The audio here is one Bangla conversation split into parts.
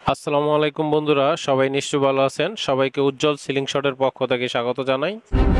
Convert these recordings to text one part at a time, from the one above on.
আসসালামু আলাইকুম বন্ধুরা, সবাই নিশ্চয়ই ভালো আছেন। সবাইকে উজ্জ্বল সিলিং শটের পক্ষ থেকে স্বাগত জানাই।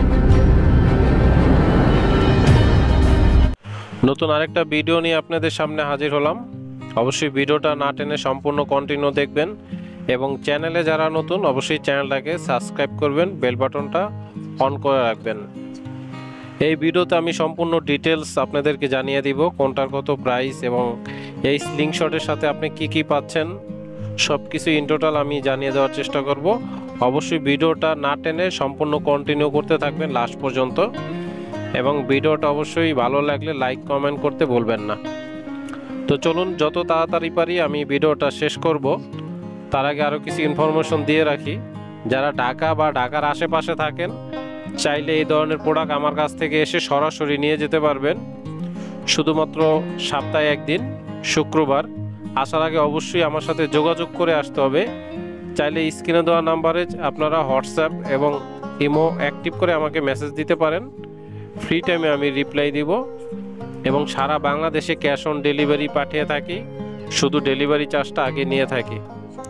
নতুন আরেকটা ভিডিও নিয়ে আপনাদের সামনে হাজির হলাম। অবশ্যই ভিডিওটা না টেনে সম্পূর্ণ কন্টিনিউ দেখবেন এবং চ্যানেলে যারা নতুন অবশ্যই চ্যানেলটাকে সাবস্ক্রাইব করবেন, বেল বাটনটা অন করে রাখবেন। এই ভিডিওতে আমি সম্পূর্ণ ডিটেলস আপনাদেরকে জানিয়ে দিব কোনটার কত প্রাইস এবং এই সিলিং শটের সাথে আপনি কি পাচ্ছেন সবকিছু ইন টোটাল আমি জানিয়ে দেওয়ার চেষ্টা করব। অবশ্যই ভিডিওটা না টেনে সম্পূর্ণ কন্টিনিউ করতে থাকবেন লাস্ট পর্যন্ত এবং ভিডিওটা অবশ্যই ভালো লাগলে লাইক কমেন্ট করতে ভুলবেন না। তো চলুন যত তাড়াতাড়ি পারি আমি ভিডিওটা শেষ করব। তার আগে আরও কিছু ইনফরমেশন দিয়ে রাখি। যারা ঢাকা বা ঢাকার আশেপাশে থাকেন চাইলে এই ধরনের প্রোডাক্ট আমার কাছ থেকে এসে সরাসরি নিয়ে যেতে পারবেন। শুধুমাত্র সপ্তাহে একদিন শুক্রবার আসার আগে অবশ্যই আমার সাথে যোগাযোগ করে আসতে হবে। চাইলে স্ক্রিনে দেওয়া নাম্বারে আপনারা হোয়াটসঅ্যাপ এবং ইমো অ্যাক্টিভ করে আমাকে মেসেজ দিতে পারেন। ফ্রি টাইমে আমি রিপ্লাই দিব এবং সারা বাংলাদেশে ক্যাশ অন ডেলিভারি পাঠিয়ে থাকি, শুধু ডেলিভারি চার্জটা আগে নিয়ে থাকি।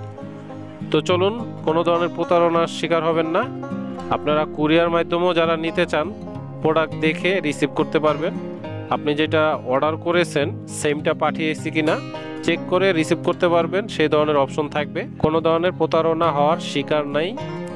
তো চলুন, কোনো ধরনের প্রতারণার শিকার হবেন না। আপনারা কুরিয়ার মাধ্যমেও যারা নিতে চান প্রোডাক্ট দেখে রিসিভ করতে পারবেন। আপনি যেটা অর্ডার করেছেন সেমটা পাঠিয়েছি কিনা চেক করে রিসিভ করতে পারবেন, সেই ধরনের অপশন থাকবে। কোনো ধরনের প্রতারণা হওয়ার শিকার নাই।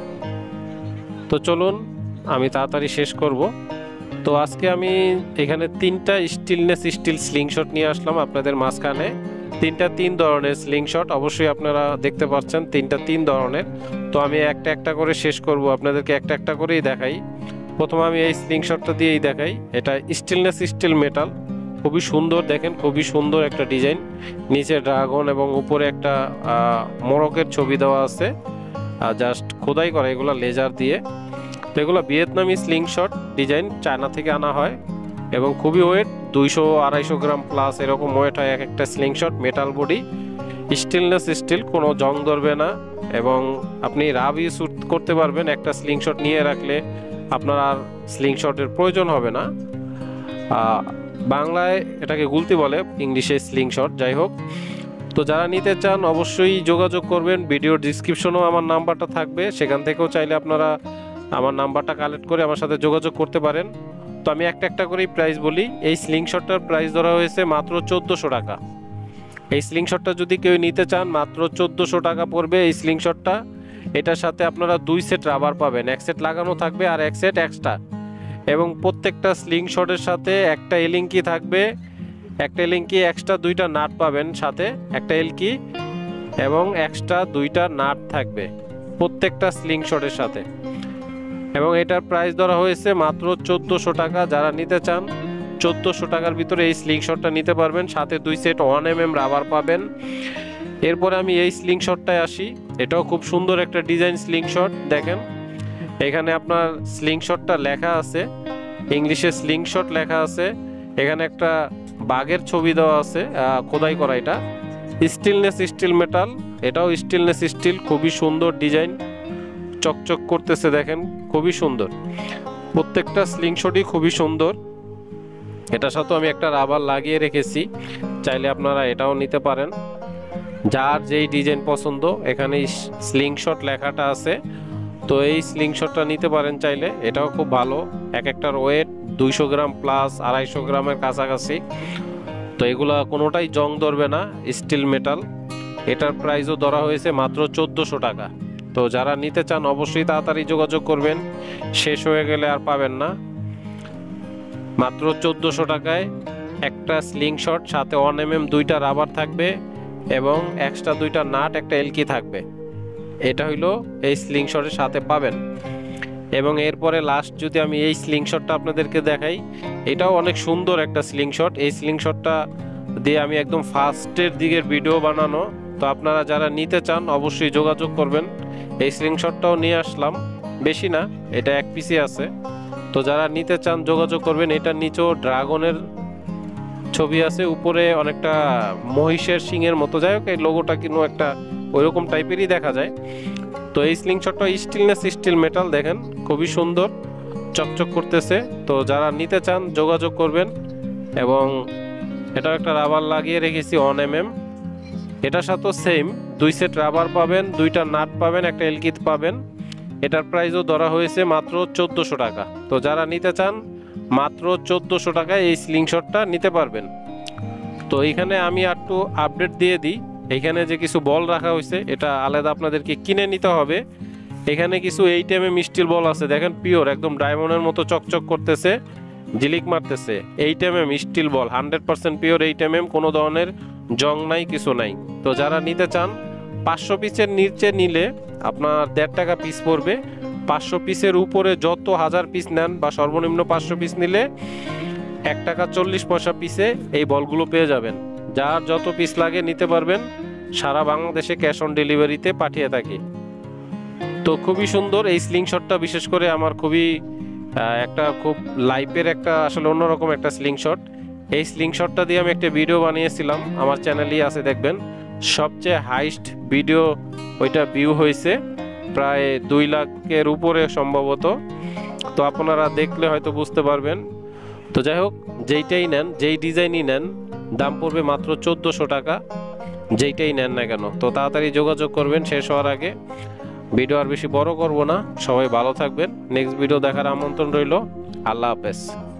তো চলুন আমি তাড়াতাড়ি শেষ করব। তো আজকে আমি এখানে তিনটা স্টিলনেস স্টিল স্লিংশট নিয়ে আসলাম আপনাদের মাঝখানে। তিন ধরনের স্লিংশট অবশ্যই আপনারা দেখতে পাচ্ছেন, তিন ধরনের। তো আমি একটা একটা করে শেষ করব, আপনাদেরকে একটা একটা করেই দেখাই। প্রথমে আমি এই স্লিংশটটা দিয়েই দেখাই। এটা স্টিলনেস স্টিল মেটাল, খুবই সুন্দর, দেখেন খুবই সুন্দর একটা ডিজাইন। নিচে ড্রাগন এবং উপরে একটা মোরকের ছবি দেওয়া আছে, জাস্ট খোদাই করা, এগুলো লেজার দিয়ে। তো এগুলো ভিয়েতনামি স্লিংশট ডিজাইন, চায়না থেকে আনা হয় এবং খুবই ওয়েট, 200-250 গ্রাম প্লাস এরকম ওয়েট হয় এক একটা slingshot. Metal body, stainless steel, কোনো জং ধরবে না এবং আপনি রাব ইউজ করতে পারবেন। একটা স্লিংশট নিয়ে রাখলে আপনার আর স্লিংশটের প্রয়োজন হবে না। বাংলায় এটাকে গুলতি বলে, ইংলিশে স্লিংশট, যাই হোক। তো যারা নিতে চান অবশ্যই যোগাযোগ করবেন। ভিডিওর ডিসক্রিপশনেও আমার নাম্বারটা থাকবে, সেখান থেকেও চাইলে আপনারা আমার নাম্বারটা কালেক্ট করে আমার সাথে যোগাযোগ করতে পারেন। তো আমি একটা একটা করেই প্রাইস বলি। এই স্লিংশটটার প্রাইস ধরা হয়েছে মাত্র 1400 টাকা। এই স্লিংশটটা যদি কেউ নিতে চান মাত্র 1400 টাকা পড়বে এই স্লিংশটটা। এটার সাথে আপনারা 2 সেট রাবার পাবেন, এক সেট লাগানো থাকবে আর এক সেট এক্সট্রা। এবং প্রত্যেকটা স্লিংশটের সাথে একটা এলিঙ্কি থাকবে, একটা এলিঙ্কি এক্সট্রা, 2টা নাট পাবেন সাথে, একটা এলকি এবং এক্সট্রা 2টা নাট থাকবে প্রত্যেকটা স্লিংশটের সাথে। এবং এটার প্রাইস ধরা হয়েছে মাত্র 1400 টাকা। যারা নিতে চান 1400 টাকার ভিতরে এই স্লিংশটটা নিতে পারবেন, সাথে 2 সেট 1mm রাবার পাবেন। এরপরে আমি এই স্লিংশটটায় আসি। এটাও খুব সুন্দর একটা ডিজাইন স্লিংশট, দেখেন এখানে আপনার স্লিংশটটা লেখা আছে, ইংলিশে স্লিংশট লেখা আছে। এখানে একটা বাঘের ছবি দেওয়া আছে, খোদাই করা। এটা স্টিলনেস স্টিল মেটাল, এটাও স্টিলনেস স্টিল, খুবই সুন্দর ডিজাইন, চকচক করতেছে, দেখেন খুবই সুন্দর। প্রত্যেকটা স্লিংশটই খুবই সুন্দর। এটার সাথে আমি একটা রাবার লাগিয়ে রেখেছি, চাইলে আপনারা এটাও নিতে পারেন। যার যেই ডিজাইন পছন্দ, এখানে স্লিংশট লেখাটা আছে। তো এই স্লিংশটটা নিতে পারেন চাইলে, এটাও খুব ভালো। এক একটার ওয়েট 200 গ্রাম প্লাস 250 গ্রামের কাছাকাছি। তো এগুলা কোনোটাই জং ধরবে না, স্টিল মেটাল। এটার প্রাইসও ধরা হয়েছে মাত্র 1400 টাকা। তো যারা নিতে চান অবশ্যই তাড়াতাড়ি যোগাযোগ করবেন, শেষ হয়ে গেলে আর পাবেন না। মাত্র 1400 টাকায় একটা স্লিংশট, সাথে 1mm 2টা রাবার থাকবে এবং এক্সট্রা 2টা নাট, একটা এলকি থাকবে। এটা হইলো এই স্লিংশটের সাথে পাবেন। এবং এরপরে লাস্ট যদি আমি এই স্লিংশটটা আপনাদেরকে দেখাই, এটাও অনেক সুন্দর একটা স্লিংশট। এই স্লিংশটটা দিয়ে আমি একদম ফার্স্টের দিকের ভিডিও বানানো। তো আপনারা যারা নিতে চান অবশ্যই যোগাযোগ করবেন। এই স্লিংশটটাও নিয়ে আসলাম, বেশি না, এটা এক পিসই আছে। তো যারা নিতে চান যোগাযোগ করবেন। এটার নিচেও ড্রাগনের ছবি আছে, উপরে অনেকটা মহিষের সিংয়ের মতো, যাই হোক এই লোগোটা কিন্তু একটা ওইরকম টাইপেরই দেখা যায়। তো এই স্লিংশটটা স্টিলনেস স্টিল মেটাল, দেখেন খুবই সুন্দর, চকচক করতেছে। তো যারা নিতে চান যোগাযোগ করবেন। এবং এটা একটা রাবার লাগিয়ে রেখেছি 1mm। এটার সাথেও সেম 2 সেট রাবার পাবেন, 2টা নাট পাবেন, একটা এলকিত পাবেন। এটার প্রাইসও ধরা হয়েছে মাত্র 1400 টাকা। তো যারা নিতে চান মাত্র 1400 টাকায় এই স্লিংশটটা নিতে পারবেন। তো এইখানে আমি একটু আপডেট দিয়ে দিই, এইখানে যে কিছু বল রাখা হয়েছে এটা আলাদা আপনাদেরকে কিনে নিতে হবে। এখানে কিছু 8mm স্টিল বল আছে, দেখেন পিওর একদম ডায়মন্ডের মতো চকচক করতেছে, ঝিলিক মারতেছে। 8mm স্টিল বল 100% পিওর 8mm, কোনো ধরনের জং নাই, কিছু নাই। তো যারা নিতে চান 500 পিসের নিচে নিলে আপনার 1.5 টাকা পিস পড়বে। 500 পিসের উপরে যত 1000 পিস নেন বা সর্বনিম্ন 500 পিস নিলে 1 টাকা 40 পয়সা পিসে এই বলগুলো পেয়ে যাবেন। যার যত পিস লাগে নিতে পারবেন। সারা বাংলাদেশে ক্যাশ অন ডেলিভারিতে পাঠিয়ে থাকি। তো খুবই সুন্দর এই স্লিংশটটা, বিশেষ করে আমার খুবই একটা খুব লাইফের একটা আসলে অন্যরকম একটা স্লিংশট। এই স্লিংশটটা দিয়ে আমি একটা ভিডিও বানিয়েছিলাম, আমার চ্যানেলেই আছে দেখবেন। সবচেয়ে হাইস্ট ভিডিও ওইটা ভিউ হয়েছে প্রায় 2 লাখের উপরে সম্ভবত। তো আপনারা দেখলে হয়তো বুঝতে পারবেন। তো যাই হোক, যেইটাই নেন, যেই ডিজাইনই নেন, দাম পড়বে মাত্র 1400 টাকা, যেইটাই নেন না কেন। তো তাড়াতাড়ি যোগাযোগ করবেন শেষ হওয়ার আগে। ভিডিও আর বেশি বড় করব না, সবাই ভালো থাকবেন। নেক্সট ভিডিও দেখার আমন্ত্রণ রইল। আল্লাহ হাফেজ।